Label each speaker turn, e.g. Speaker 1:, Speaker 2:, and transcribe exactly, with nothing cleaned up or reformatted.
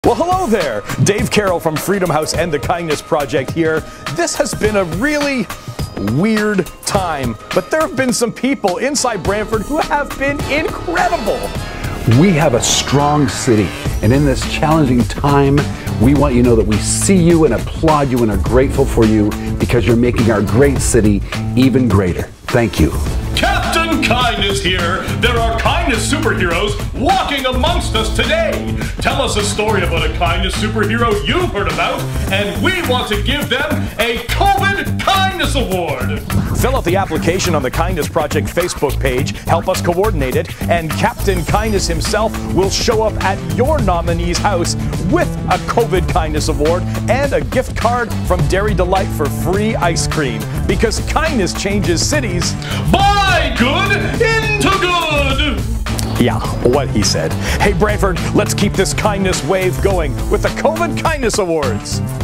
Speaker 1: Well, hello there. Dave Carroll from Freedom House and the Kindness Project here. This has been a really weird time, but there have been some people inside Brantford who have been incredible.
Speaker 2: We have a strong city, and in this challenging time, we want you to know that we see you and applaud you and are grateful for you because you're making our great city even greater. Thank you.
Speaker 3: Captain Kindness here. There are kindness superheroes walking amongst us today. Tell us a story about a kindness superhero you've heard about, and we want to give them a COVID Kindness Award.
Speaker 1: Fill out the application on the Kindness Project Facebook page, help us coordinate it, and Captain Kindness himself will show up at your nominee's house with a COVID Kindness Award and a gift card from Dairy Delite for free ice cream. Because kindness changes cities.
Speaker 3: By good into good!
Speaker 1: Yeah, what he said. Hey Brantford, let's keep this kindness wave going with the COVID Kindness Awards.